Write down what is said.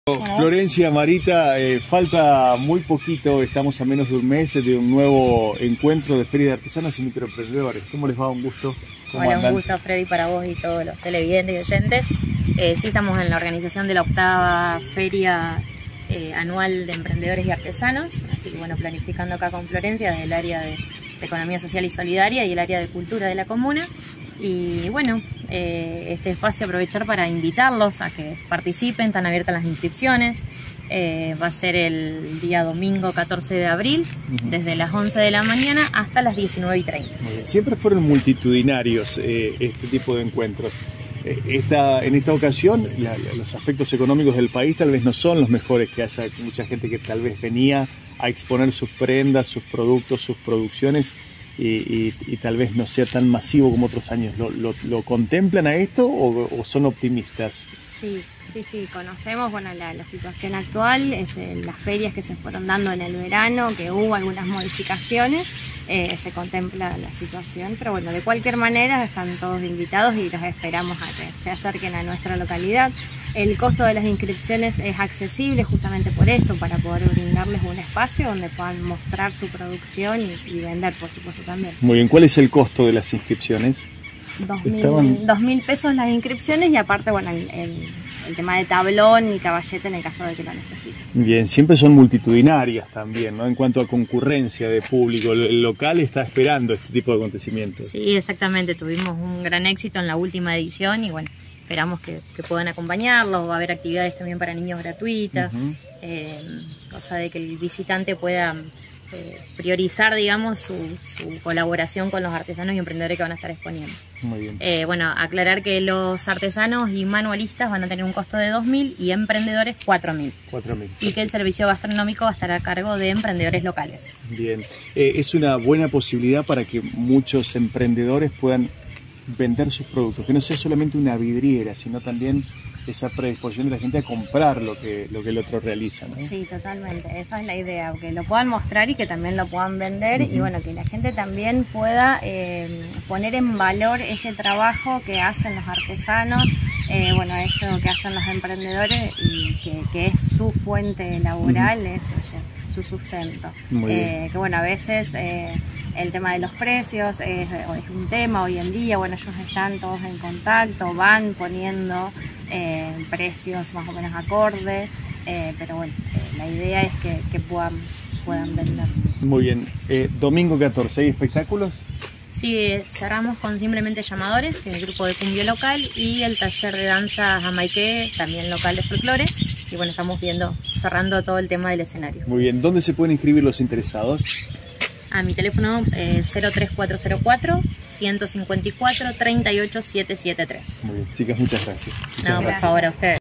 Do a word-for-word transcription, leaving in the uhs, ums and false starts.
Florencia, Marita, eh, falta muy poquito, estamos a menos de un mes de un nuevo encuentro de Feria de Artesanos y Microemprendedores. ¿Cómo les va? Un gusto. Hola, un gusto, Freddy, para vos y todos los televidentes y oyentes. Eh, sí, estamos en la organización de la octava Feria eh, Anual de Emprendedores y Artesanos, así que bueno, planificando acá con Florencia desde el área de, de Economía Social y Solidaria y el área de Cultura de la Comuna. Y bueno, eh, este espacio aprovechar para invitarlos a que participen, están abiertas las inscripciones. Eh, va a ser el día domingo catorce de abril, uh-huh. desde las once de la mañana hasta las diecinueve y treinta. Siempre fueron multitudinarios eh, este tipo de encuentros. Eh, esta, en esta ocasión, la, los aspectos económicos del país tal vez no son los mejores, que haya mucha gente que tal vez venía a exponer sus prendas, sus productos, sus producciones. Y, y, y tal vez no sea tan masivo como otros años. ¿Lo, lo, lo contemplan a esto o, o son optimistas? Sí, sí, sí, conocemos bueno, la, la situación actual, este, las ferias que se fueron dando en el verano, que hubo algunas modificaciones, eh, se contempla la situación, pero bueno, de cualquier manera están todos invitados y los esperamos a que se acerquen a nuestra localidad. El costo de las inscripciones es accesible justamente por esto, para poder brindarles un espacio donde puedan mostrar su producción y, y vender, por supuesto, también. Muy bien, ¿cuál es el costo de las inscripciones? Dos mil, Estaban... dos mil pesos las inscripciones y aparte, bueno, el, el, el tema de tablón y caballete en el caso de que lo necesiten. Bien, siempre son multitudinarias también, ¿no? En cuanto a concurrencia de público, el local está esperando este tipo de acontecimientos. Sí, exactamente, tuvimos un gran éxito en la última edición y bueno, esperamos que, que puedan acompañarlos. Va a haber actividades también para niños gratuitas, uh-huh. eh, cosa de que el visitante pueda eh, priorizar, digamos, su, su colaboración con los artesanos y emprendedores que van a estar exponiendo. Muy bien. Eh, bueno, aclarar que los artesanos y manualistas van a tener un costo de dos mil y emprendedores cuatro mil. cuatro mil. Y que el servicio gastronómico va a estar a cargo de emprendedores locales. Bien, eh, es una buena posibilidad para que muchos emprendedores puedan vender sus productos, que no sea solamente una vidriera, sino también esa predisposición de la gente a comprar lo que, lo que el otro realiza, ¿no? Sí, totalmente, esa es la idea, que lo puedan mostrar y que también lo puedan vender, uh-huh. y bueno, que la gente también pueda eh, poner en valor este trabajo que hacen los artesanos, eh, bueno, esto que hacen los emprendedores y que, que es su fuente laboral, uh-huh. eso, su sustento. Eh, que bueno, a veces eh, el tema de los precios es, es un tema hoy en día, bueno, ellos están todos en contacto, van poniendo eh, precios más o menos acordes, eh, pero bueno, eh, la idea es que, que puedan, puedan vender. Muy bien, eh, domingo catorce, ¿hay espectáculos? Sí, cerramos con Simplemente Llamadores, que es el grupo de cumbia local, y el taller de danza jamaiqué, también local de folclore. Y bueno, estamos viendo, cerrando todo el tema del escenario. Muy bien, ¿dónde se pueden inscribir los interesados? A mi teléfono eh, cero tres cuatro cero cuatro, ciento cincuenta y cuatro, treinta y ocho, setecientos setenta y tres. Muy bien, chicas, muchas gracias. Muchas no, gracias. Por favor, a ustedes.